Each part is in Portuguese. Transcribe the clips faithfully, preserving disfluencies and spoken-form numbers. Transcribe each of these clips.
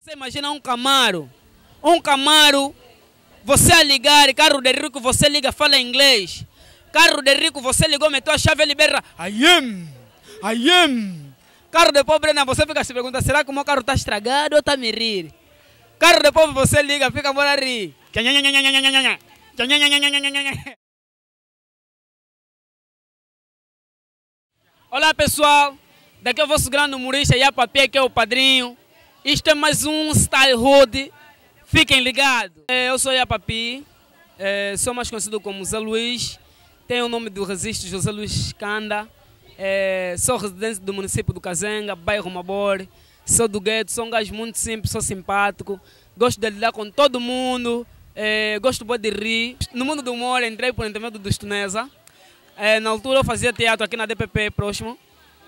Você imagina um Camaro, um Camaro, você a ligar, carro de rico, você liga, fala inglês. Carro de rico, você ligou, meteu a chave e libera. I am, I am. Carro de pobre, não, você fica se pergunta, será que o meu carro está estragado ou está a me rir? Carro de pobre, você liga, fica a rir. Olá pessoal, daqui é o vosso grande humorista Yapapi, que é o padrinho. Isto é mais um Style Hood, fiquem ligados. Eu sou Yapapi, sou mais conhecido como Zé Luís, tenho o nome do registro José Luís Canda, sou residente do município do Kazenga, bairro Mabor, sou do gueto, sou um gajo muito simples, sou simpático, gosto de lidar com todo mundo, gosto de rir. No mundo do humor entrei por intermédio do Stuneza. É, na altura eu fazia teatro aqui na D P P próximo.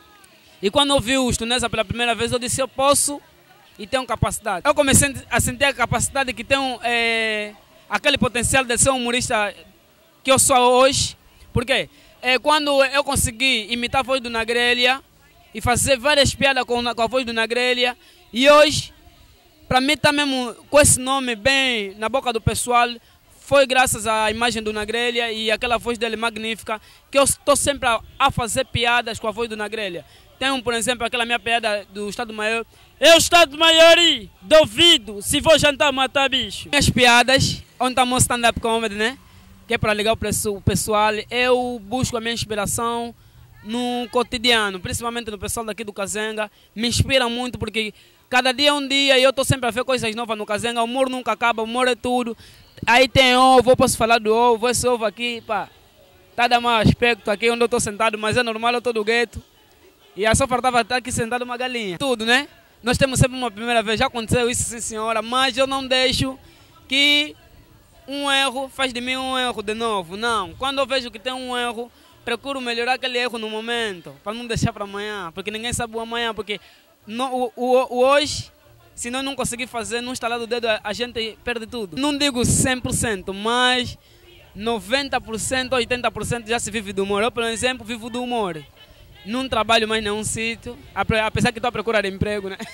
E quando eu vi o Stuneza pela primeira vez, eu disse, eu posso e tenho capacidade. Eu comecei a sentir a capacidade que tenho, é, aquele potencial de ser um humorista que eu sou hoje. Por quê? É, quando eu consegui imitar a voz do Nagrelha e fazer várias piadas com, com a voz do Nagrelha, e hoje, para mim tá mesmo com esse nome bem na boca do pessoal, foi graças à imagem do Nagrelha e aquela voz dele magnífica que eu estou sempre a, a fazer piadas com a voz do Nagrelha. Tem, por exemplo, aquela minha piada do Estado Maior. Eu, Estado Maior, duvido, se vou jantar, matar bicho. Minhas piadas, onde está o stand-up comedy, né? Que é para ligar o pessoal. Eu busco a minha inspiração no cotidiano, principalmente no pessoal daqui do Kazenga. Me inspira muito porque cada dia é um dia e eu estou sempre a ver coisas novas no Kazenga. O humor nunca acaba, o humor é tudo. Aí tem ovo, eu posso falar do ovo, esse ovo aqui, pá, tá dando mais aspecto aqui onde eu estou sentado, mas é normal, eu estou do gueto. E a só faltava estar aqui sentado uma galinha. Tudo, né? Nós temos sempre uma primeira vez, já aconteceu isso, sim senhora, mas eu não deixo que um erro faz de mim um erro de novo, não. Quando eu vejo que tem um erro, procuro melhorar aquele erro no momento, para não deixar para amanhã, porque ninguém sabe o amanhã, porque no, o, o, o hoje... Se nós não conseguir fazer, num estalar do dedo, a gente perde tudo. Não digo cem por cento, mas noventa por cento, oitenta por cento já se vive do humor. Eu, por exemplo, vivo do humor. Não trabalho mais em nenhum sítio, apesar que estou à procura de emprego, né?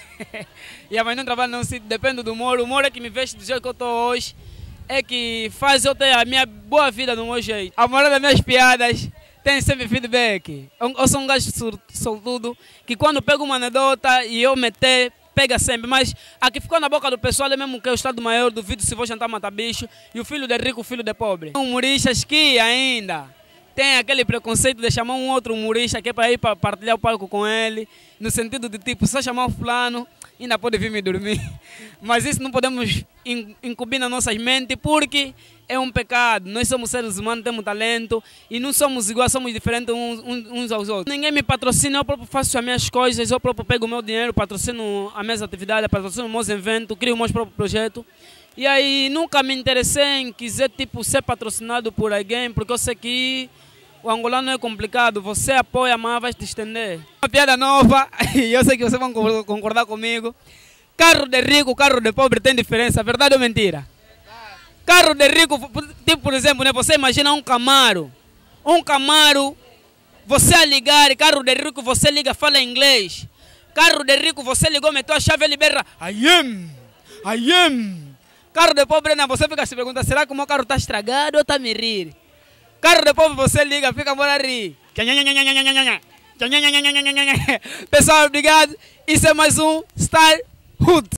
E mas não trabalho em nenhum sítio, depende do humor. O humor é que me veste do jeito que eu estou hoje, é que faz eu ter a minha boa vida do meu jeito. A moral das minhas piadas tem sempre feedback. Eu, eu sou um gajo sortudo, que quando pego uma anedota e eu meter, pega sempre, mas a que ficou na boca do pessoal é mesmo que é o Estado Maior, duvido se vou jantar, matar bicho, e o filho de rico, o filho de pobre. Humoristas que ainda tem aquele preconceito de chamar um outro humorista que é para ir para partilhar o palco com ele, no sentido de tipo, só chamar o fulano, ainda pode vir me dormir. Mas isso não podemos incumbir nas nossas mentes porque é um pecado. Nós somos seres humanos, temos talento e não somos iguais, somos diferentes uns, uns aos outros. Ninguém me patrocina, eu próprio faço as minhas coisas, eu próprio pego o meu dinheiro, patrocino as minhas atividades, patrocino os meus eventos, crio os meus próprios projetos. E aí nunca me interessei em quiser tipo, ser patrocinado por alguém, porque eu sei que o angolano é complicado, você apoia, mas vai te estender. Uma piada nova, e eu sei que vocês vão concordar comigo. Carro de rico, carro de pobre tem diferença, verdade ou mentira? Carro de rico, tipo por exemplo, né, você imagina um Camaro. Um Camaro, você a ligar, carro de rico, você liga, fala inglês. Carro de rico, você ligou, meteu a chave e libera. I am, I am. Carro de pobre, não, você fica se pergunta, será que o meu carro está estragado ou está a me rir? Carro de pobre, você liga, fica a rir. Pessoal, obrigado. Isso é mais um Style Hood.